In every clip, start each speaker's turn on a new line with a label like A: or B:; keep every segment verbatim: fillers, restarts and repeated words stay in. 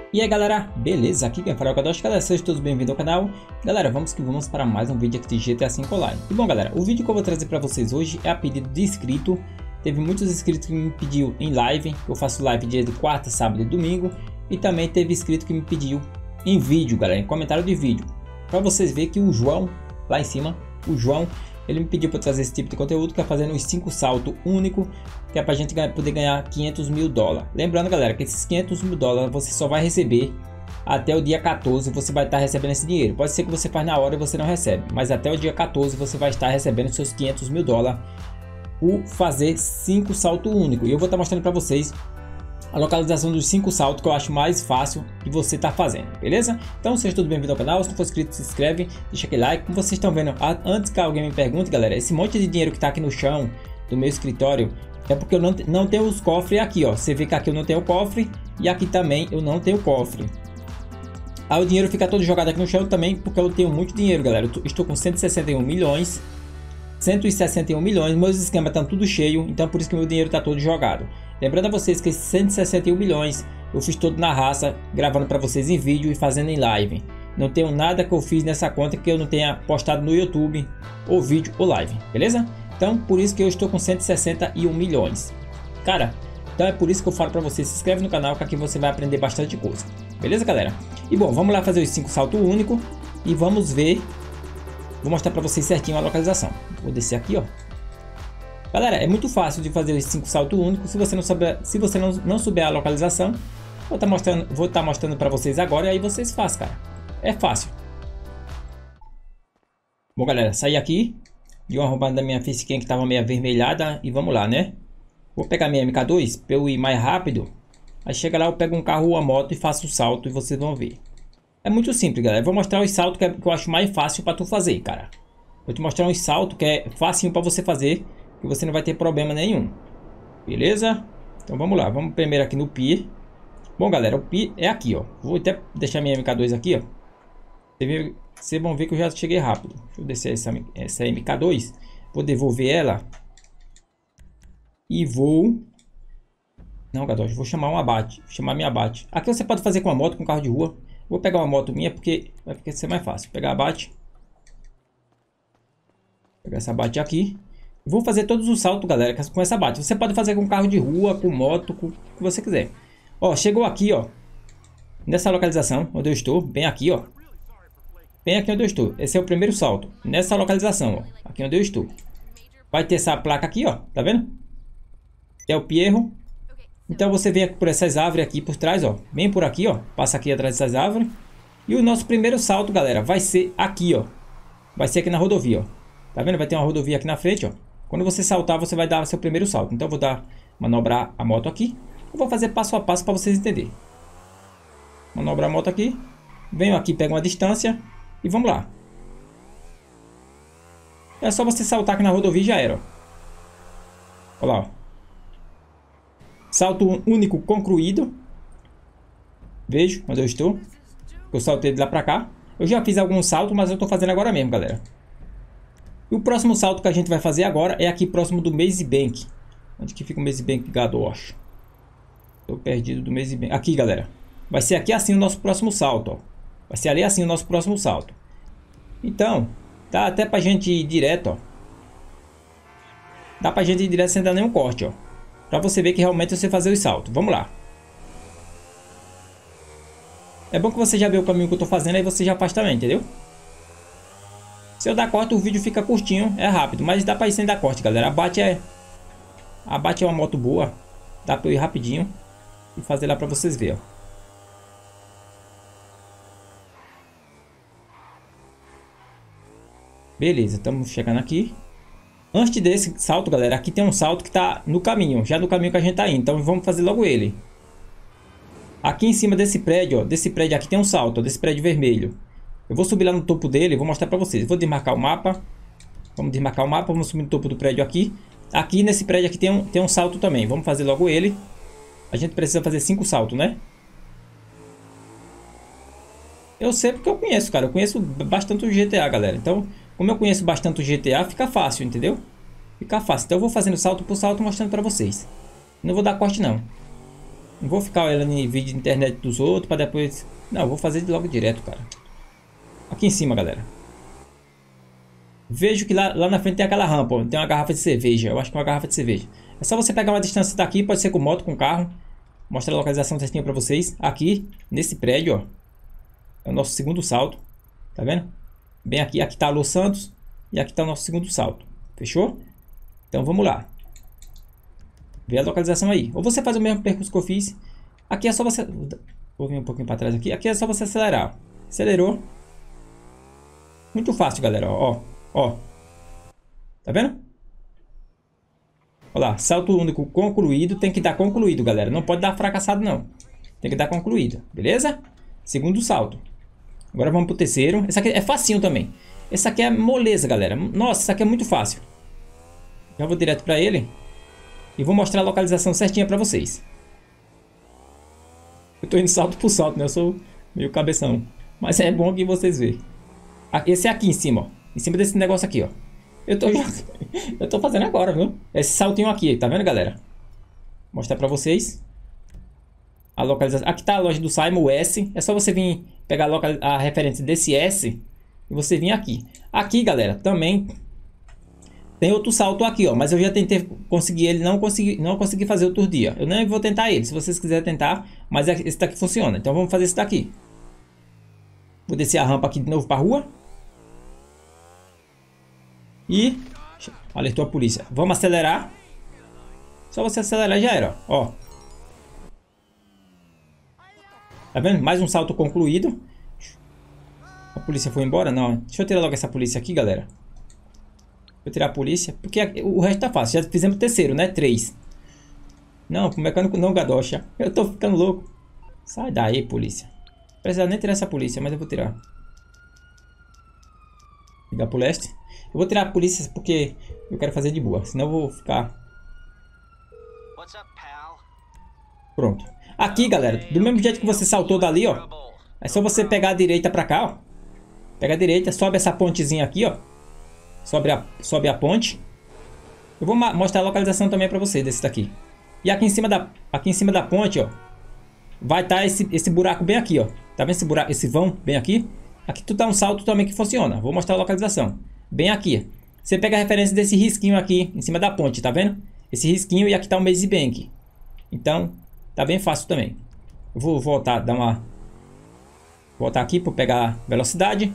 A: E aí galera, beleza? Aqui quem fala é o Kadosh, galera, sejam todos bem-vindos ao canal. Galera, vamos que vamos para mais um vídeo aqui de G T A cinco Online. E bom galera, o vídeo que eu vou trazer para vocês hoje é a pedido de inscrito. Teve muitos inscritos que me pediu em live, eu faço live dia de quarta, sábado e domingo. E também teve inscrito que me pediu em vídeo, galera, em comentário de vídeo. Para vocês verem que o João, lá em cima, o João, ele me pediu para trazer esse tipo de conteúdo, que é fazendo uns cinco saltos único, que é para a gente ganhar, poder ganhar quinhentos mil dólares. Lembrando galera, que esses quinhentos mil dólares você só vai receber até o dia quatorze, você vai estar recebendo esse dinheiro. Pode ser que você faz na hora e você não recebe, mas até o dia quatorze você vai estar recebendo seus quinhentos mil dólares por fazer cinco saltos únicos. E eu vou estar mostrando para vocês a localização dos cinco saltos que eu acho mais fácil de você estar fazendo, beleza? Então seja tudo bem-vindo ao canal. Se não for inscrito, se inscreve, deixa aquele like. Como vocês estão vendo, antes que alguém me pergunte, galera, esse monte de dinheiro que está aqui no chão do meu escritório é porque eu não, não tenho os cofres aqui, ó. Você vê que aqui eu não tenho cofre e aqui também eu não tenho cofre. Aí o dinheiro fica todo jogado aqui no chão também porque eu tenho muito dinheiro, galera. Eu estou com cento e sessenta e um milhões, cento e sessenta e um milhões, meus esquemas estão tudo cheio, então por isso que meu dinheiro está todo jogado. Lembrando a vocês que esses cento e sessenta e um milhões eu fiz todo na raça, gravando para vocês em vídeo e fazendo em live. Não tenho nada que eu fiz nessa conta que eu não tenha postado no YouTube, ou vídeo ou live, beleza? Então por isso que eu estou com cento e sessenta e um milhões. Cara, então é por isso que eu falo para você, se inscreve no canal que aqui você vai aprender bastante coisa. Beleza galera? E bom, vamos lá fazer os cinco saltos únicos e vamos ver. Vou mostrar para vocês certinho a localização. Vou descer aqui, ó. Galera, é muito fácil de fazer os cinco saltos únicos. Se você não souber, se você não, não souber a localização, vou estar mostrando, vou estar mostrando para vocês agora e aí vocês fazem, cara. É fácil. Bom, galera, saí aqui de uma roubada da minha facecam que estava meio avermelhada e vamos lá, né? Vou pegar minha M K dois para eu ir mais rápido. Aí chega lá, eu pego um carro ou uma moto e faço o salto e vocês vão ver. É muito simples, galera. Eu vou mostrar os saltos que, é, que eu acho mais fácil para tu fazer, cara. Vou te mostrar um salto que é facinho para você fazer, que você não vai ter problema nenhum. Beleza? Então vamos lá. Vamos primeiro aqui no pier. Bom, galera, o pier é aqui, ó. Vou até deixar minha M K dois aqui, ó. Vocês vão ver que eu já cheguei rápido. Deixa eu descer essa, essa M K dois. Vou devolver ela. E vou... Não, Gadosh, vou chamar um abate. Vou chamar minha abate. Aqui você pode fazer com a moto, com carro de rua. Vou pegar uma moto minha porque vai ser mais fácil. Vou pegar abate. Pegar essa abate aqui. Vou fazer todos os saltos, galera, com essa abate. Você pode fazer com carro de rua, com moto, com o que você quiser. Ó, chegou aqui, ó. Nessa localização onde eu estou. Bem aqui, ó. Bem aqui onde eu estou. Esse é o primeiro salto. Nessa localização, ó. Aqui onde eu estou. Vai ter essa placa aqui, ó. Tá vendo? É o Pierro. Então você vem por essas árvores aqui por trás, ó. Bem por aqui, ó. Passa aqui atrás dessas árvores. E o nosso primeiro salto, galera, vai ser aqui, ó. Vai ser aqui na rodovia, ó. Tá vendo? Vai ter uma rodovia aqui na frente, ó. Quando você saltar, você vai dar seu primeiro salto. Então eu vou dar, manobrar a moto aqui. Eu vou fazer passo a passo para vocês entenderem. Manobrar a moto aqui. Venho aqui, pego uma distância. E vamos lá. É só você saltar aqui na rodovia e já era, ó. Olha lá, ó. Salto único concluído. Vejo onde eu estou. Eu saltei de lá pra cá. Eu já fiz alguns saltos, mas eu tô fazendo agora mesmo, galera. E o próximo salto que a gente vai fazer agora é aqui próximo do Maze Bank. Onde que fica o Maze Bank, Gadosh? Tô perdido do Maze Bank. Aqui, galera. Vai ser aqui assim o nosso próximo salto, ó. Vai ser ali assim o nosso próximo salto. Então, dá até pra gente ir direto, ó. Dá pra gente ir direto sem dar nenhum corte, ó. Pra você ver que realmente você fazer os saltos. Vamos lá. É bom que você já vê o caminho que eu tô fazendo, aí você já faz também, entendeu? Se eu dar corte, o vídeo fica curtinho, é rápido. Mas dá pra ir sem dar corte, galera. A Bat é... A Bat é uma moto boa. Dá pra eu ir rapidinho e fazer lá pra vocês verem, ó. Beleza, estamos chegando aqui. Antes desse salto, galera, aqui tem um salto que tá no caminho. Já no caminho que a gente tá indo. Então vamos fazer logo ele. Aqui em cima desse prédio, ó. Desse prédio aqui tem um salto, ó, desse prédio vermelho. Eu vou subir lá no topo dele e vou mostrar pra vocês. Vou desmarcar o mapa. Vamos desmarcar o mapa. Vamos subir no topo do prédio aqui. Aqui nesse prédio aqui tem um, tem um salto também. Vamos fazer logo ele. A gente precisa fazer cinco saltos, né? Eu sei porque eu conheço, cara. Eu conheço bastante o G T A, galera. Então, como eu conheço bastante o G T A, fica fácil, entendeu? Fica fácil. Então eu vou fazendo salto por salto mostrando pra vocês. Não vou dar corte, não. Não vou ficar olhando em vídeo de internet dos outros para depois... Não, vou fazer logo direto, cara. Aqui em cima, galera. Vejo que lá, lá na frente tem aquela rampa, ó. Tem uma garrafa de cerveja. Eu acho que é uma garrafa de cerveja. É só você pegar uma distância daqui, pode ser com moto, com carro. Mostra a localização certinha para vocês. Aqui, nesse prédio, ó. É o nosso segundo salto. Tá vendo? Bem aqui, aqui tá a Los Santos. E aqui tá o nosso segundo salto. Fechou? Então vamos lá. Vê a localização aí. Ou você faz o mesmo percurso que eu fiz. Aqui é só você... Vou vir um pouquinho para trás aqui. Aqui é só você acelerar. Acelerou. Muito fácil, galera. Ó, ó. Tá vendo? Olha lá. Salto único concluído. Tem que dar concluído, galera. Não pode dar fracassado, não. Tem que dar concluído. Beleza? Segundo salto. Agora vamos pro terceiro. Esse aqui é facinho também. Esse aqui é moleza, galera. Nossa, isso aqui é muito fácil. Já vou direto para ele. E vou mostrar a localização certinha para vocês. Eu tô indo salto por salto, né? Eu sou meio cabeção. Mas é bom que vocês vejam. Esse é aqui em cima, ó. Em cima desse negócio aqui, ó. Eu tô, eu tô fazendo agora, viu? Esse saltinho aqui, tá vendo, galera? Vou mostrar pra vocês. A localização. Aqui tá a loja do Simon, o S. É só você vir pegar a, local... a referência desse S. E você vir aqui. Aqui, galera, também... Tem outro salto aqui, ó, mas eu já tentei conseguir ele, não consegui, não consegui fazer outro dia. Eu nem vou tentar ele, se vocês quiserem tentar, mas esse daqui funciona. Então vamos fazer esse daqui. Vou descer a rampa aqui de novo para a rua. E alertou a polícia. Vamos acelerar. Só você acelerar já era, ó. Tá vendo? Mais um salto concluído. A polícia foi embora? Não. Deixa eu tirar logo essa polícia aqui, galera. Vou tirar a polícia, porque o resto tá fácil. Já fizemos o terceiro, né? Três. Não, o mecânico não, gadocha. Eu tô ficando louco. Sai daí, polícia. Não precisa nem tirar essa polícia, mas eu vou tirar. Ligar pro leste. Eu vou tirar a polícia porque eu quero fazer de boa. Senão eu vou ficar... Pronto. Aqui, galera, do mesmo jeito que você saltou dali, ó. É só você pegar a direita pra cá, ó. Pega a direita, sobe essa pontezinha aqui, ó. Sobe a, sobe a ponte. Eu vou mostrar a localização também para vocês desse daqui. E aqui em cima da, aqui em cima da ponte, ó, vai estar tá esse, esse buraco bem aqui, ó. Tá vendo esse buraco, esse vão bem aqui? Aqui tu dá um salto também que funciona. Vou mostrar a localização. Bem aqui. Você pega a referência desse risquinho aqui em cima da ponte, tá vendo? Esse risquinho e aqui tá o Maze Bank. Então, tá bem fácil também. Eu vou voltar, dar uma... Voltar aqui para pegar velocidade.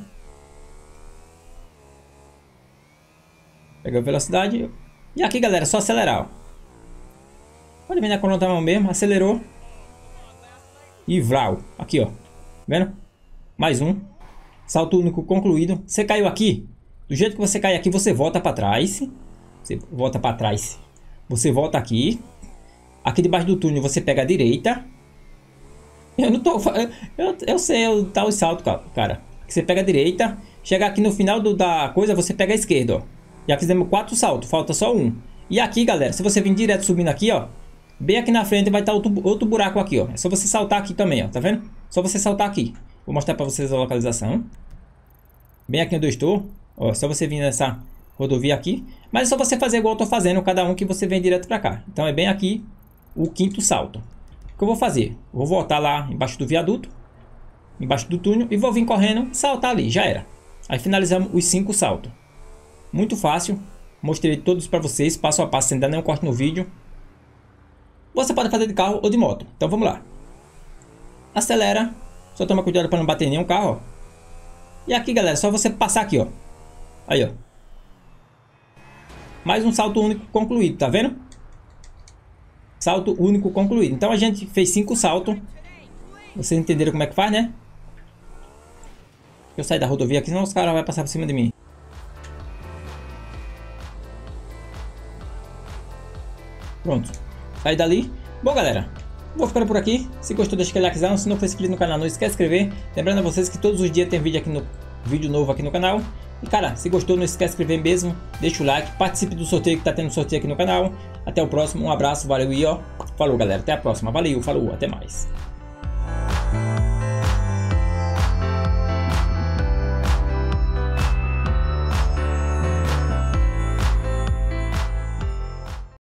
A: Pega a velocidade. E aqui, galera, é só acelerar, ó. Pode vir na coluna da mão mesmo. Acelerou. E vral. Aqui, ó. Vendo? Mais um. Salto único concluído. Você caiu aqui. Do jeito que você cai aqui, você volta para trás. Você volta para trás. Você volta aqui. Aqui debaixo do túnel você pega a direita. Eu não tô... Eu, eu sei o tal salto, cara. Você pega a direita. Chega aqui no final do, da coisa, você pega a esquerda, ó. Já fizemos quatro saltos, falta só um. E aqui, galera, se você vir direto subindo aqui, ó, bem aqui na frente vai estar outro, outro buraco aqui, ó. É só você saltar aqui também, ó, tá vendo? Só você saltar aqui. Vou mostrar para vocês a localização. Bem aqui onde eu estou, ó, só você vir nessa rodovia aqui. Mas é só você fazer igual eu tô fazendo, cada um que você vem direto para cá. Então é bem aqui o quinto salto. O que eu vou fazer? Eu vou voltar lá embaixo do viaduto, embaixo do túnel, e vou vir correndo e saltar ali, já era. Aí finalizamos os cinco saltos. Muito fácil, mostrei todos para vocês, passo a passo, sem dar nenhum corte no vídeo. Você pode fazer de carro ou de moto, então vamos lá. Acelera, só toma cuidado para não bater em nenhum carro, ó. E aqui, galera, só você passar aqui, ó. Aí, ó. Mais um salto único concluído, tá vendo? Salto único concluído. Então a gente fez cinco saltos. Vocês entenderam como é que faz, né? Eu sair da rodovia aqui, senão os caras vão passar por cima de mim. Pronto, saí dali. Bom, galera, vou ficando por aqui. Se gostou, deixa aquele likezão. Se não for inscrito no canal, não esquece de se inscrever. Lembrando a vocês que todos os dias tem vídeo aqui no vídeo novo aqui no canal. E cara, se gostou, não esquece de se inscrever mesmo. Deixa o like, participe do sorteio que tá tendo sorteio aqui no canal. Até o próximo, um abraço, valeu e ó. Falou, galera, até a próxima. Valeu, falou, até mais.